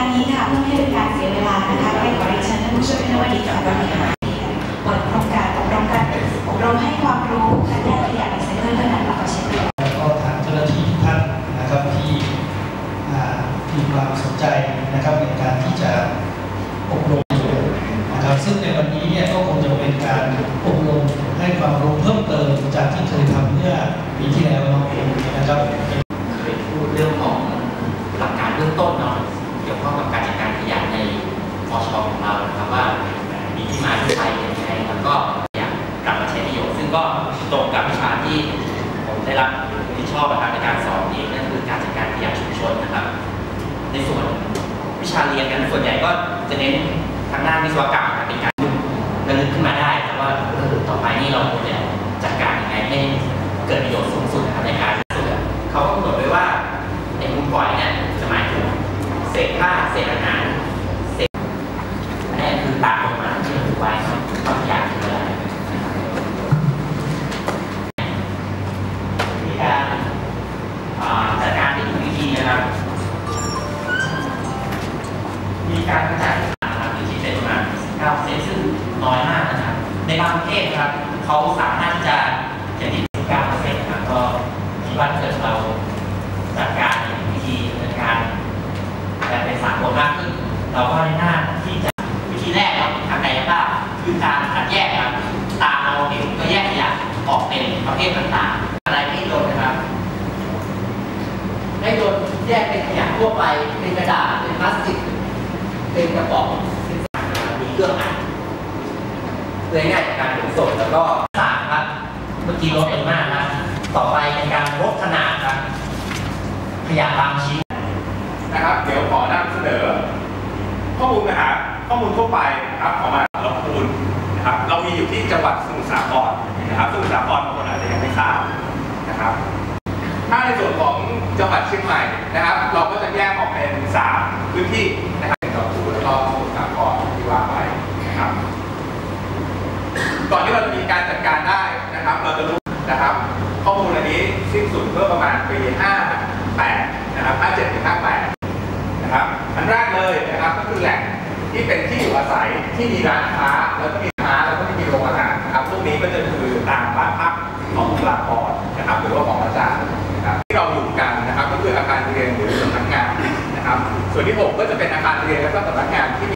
การนี้ค่ะเพื่อไม่ให้เป็นการเสียเวลานะคะให้ขอเรียนเชิญท่านผู้ช่วยคณบดีค่ะบริหารเปิดโครงการอบรมให้ความรู้การแยกขยะรีไซเคิลเพื่อนำกลับมาใช้ประโยชน์แล้วก็ทางเจ้าหน้าที่ทุกท่านนะครับที่มีความสนใจนะครับในการที่จะอบรมนะครับซึ่งในวันนี้เนี่ยก็คงจะเป็นการอบรมให้ความรู้เพิ่มเติมจากที่เคยทำเมื่อปีที่แล้วนะครับเคยพูดเรื่องของหลักการเบื้องต้นเนาะเกี่ยวข้องกับการจัดการขยะในมช.ของเรานะครับว่ามีที่มาที่ไปยังไงแล้วก็อยากกลับมาใช้ประโยชน์ซึ่งก็ตรงกับวิชาที่ผมได้รับที่ชอบนะครับในการสอนนี่นั่นคือการจัดการขยะชุมชนนะครับในส่วนวิชาเรียนกันส่วนใหญ่ก็จะเน้นทางด้านวิศวกรรมเป็นการระลึกขึ้นมาได้แต่ว่าต่อไปนี่เราจะจัดการยังไงให้เกิดประโยชน์สูงสุดนะครับในการเขาก็กำหนดไว้ว่าในมูลฝอยเนี่ยจะหมายถึงเศษผ้าเศษอาหารเศษนี่คือตามลงมาที่ถือไว้ความอยากคืออะไรมีการจัดการที่ถูกวิธีนะครับมีการกระจายอยู่ที่เป็นประมาณ9%ซึ่งน้อยมากนะครับในบางประเทศครับเขาสามารถจะอย่างที่9%นะครับก็คิดว่าเกิดเราจัดการวิธีในการแต่เป็นสากลมากขึ้นเราก็ได้หน้าที่จะวิธีแรกเราทางกายภาพคือการคัดแยกครับตามเราเห็นก็แยกขยะออกเป็นประเภทต่างๆอะไรไม่โดนนะครับให้โดนแยกเป็นขยะทั่วไปเป็นกระดาษเป็นพลาสติกเป็นกระป๋องมีเครื่องอัดเพื่อง่ายในการขนส่งแล้วก็3ครับเมื่อกี้ลดไปมากครับต่อไปเป็นการลดขนาดครับขยะบางชิ้นนะครับเดี๋ยวขอนำเสนอข้อมูลนะครับข้อมูลทั่วไปนะครับของมาลำพูนนะครับเรามีอยู่ที่จังหวัดสมุทรสาครนะครับสมุทรสาครบางคนอาจจะยังไม่ทราบนะครับถ้าในส่วนของจังหวัดเชียงใหม่นะครับเราก็จะแยกออกเป็น3พื้นที่นะครับลำพูนแล้วก็สมุทรสาครที่ว่าไปนะครับก่อนที่เราจะมีการจัดการได้นะครับเราจะรู้นะครับข้อมูลอันนี้สิ้นสุดเมื่อประมาณปี58นะครับ57 ถึง 58นะครับอันแรกเลยนะครับก็คือแหล่งที่เป็นที่อยู่อาศัยที่มีร้านค้าแล้วก็มีแล้วก็มีโรงอาหารนะครับพวกนี้ก็จะคือตามบ้านพักของบุคลากรนะครับหรือว่าของอาจารย์นะครับที่เราอยู่กันนะครับก็คืออาคารเรียนหรือสำนักงานนะครับส่วนที่6ก็จะเป็นอาคารเรียนและก็สำนักงานที่